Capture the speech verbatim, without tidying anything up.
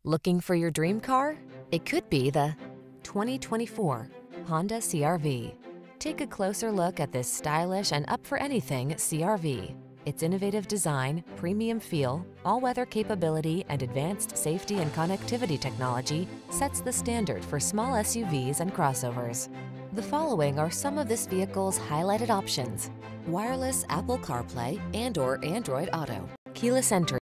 Looking for your dream car? It could be the twenty twenty-four Honda C R V. Take a closer look at this stylish and up-for-anything C R V. Its innovative design, premium feel, all-weather capability, and advanced safety and connectivity technology sets the standard for small S U Vs and crossovers. The following are some of this vehicle's highlighted options: wireless Apple CarPlay and or Android Auto, keyless entry,